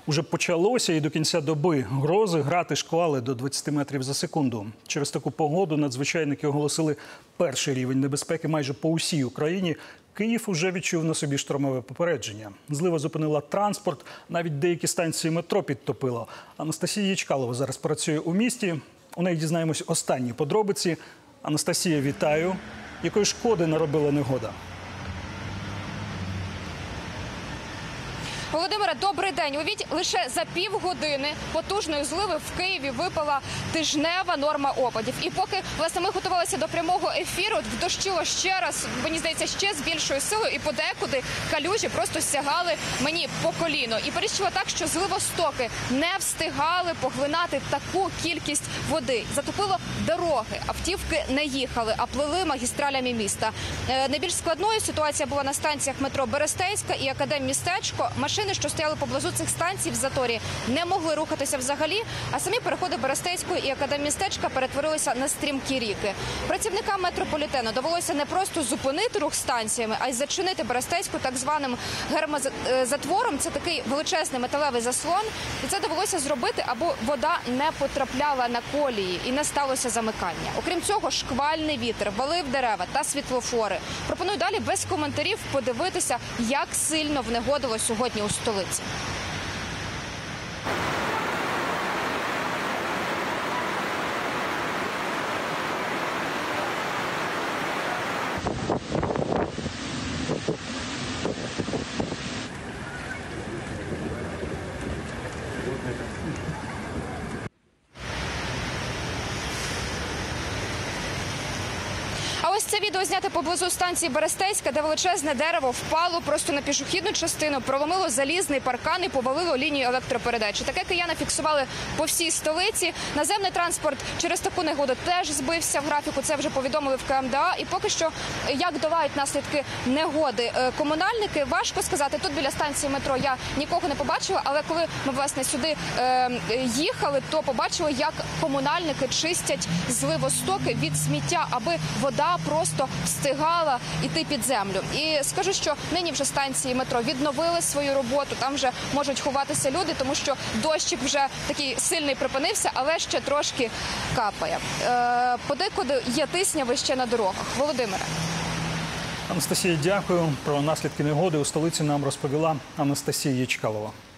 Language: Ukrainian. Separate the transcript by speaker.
Speaker 1: Уже почалося і до кінця доби грози, грати, шквали до 20 метрів за секунду. Через таку погоду надзвичайники оголосили перший рівень небезпеки майже по усій Україні. Київ уже відчув на собі штормове попередження. Злива зупинила транспорт, навіть деякі станції метро підтопило. Анастасія Ячкалова зараз працює у місті. У неї дізнаємось останні подробиці. Анастасія, вітаю. Якої шкоди наробила негода?
Speaker 2: Володимире, добрий день. Уявіть, лише за півгодини потужної зливи в Києві випала тижнева норма опадів. І поки, власне, ми готувалися до прямого ефіру, вдощило ще раз, мені здається, ще з більшою силою. І подекуди калюжі просто сягали мені по коліно. І перейшло так, що зливостоки не встигали поглинати таку кількість води. Затопило дороги, автівки не їхали, а плили магістралями міста. Найбільш складною ситуація була на станціях метро Берестейська і Академмістечко. Машини, що стояли поблизу цих станцій в заторі, не могли рухатися взагалі, а самі переходи Берестейської і Академмістечка перетворилися на стрімкі ріки. Працівникам метрополітену довелося не просто зупинити рух станціями, а й зачинити Берестейську так званим гермозатвором. Це такий величезний металевий заслон. І це довелося зробити, аби вода не потрапляла на колії і не сталося замикання. Окрім цього, шквальний вітер валив дерева та світлофори. Пропоную далі без коментарів подивитися, як сильно внегодило сьогодні у столиці. А ось це відео зняте поблизу станції Берестейська, де величезне дерево впало просто на пішохідну частину, проломило залізний паркан і повалило лінію електропередачі. Таке кияни фіксували по всій столиці. Наземний транспорт через таку негоду теж збився в графіку, це вже повідомили в КМДА. І поки що, як долають наслідки негоди комунальники, важко сказати. Тут біля станції метро я нікого не побачила, але коли ми, власне, сюди їхали, то побачили, як комунальники чистять зливостоки від сміття, аби вода просто встигала йти під землю. І скажу, що нині вже станції метро відновили свою роботу, там вже можуть ховатися люди, тому що дощик вже такий сильний припинився, але ще трошки капає. Подекуди є тисняви ще на дорогах. Володимире.
Speaker 1: Анастасія, дякую. Про наслідки негоди у столиці нам розповіла Анастасія Ячкалова.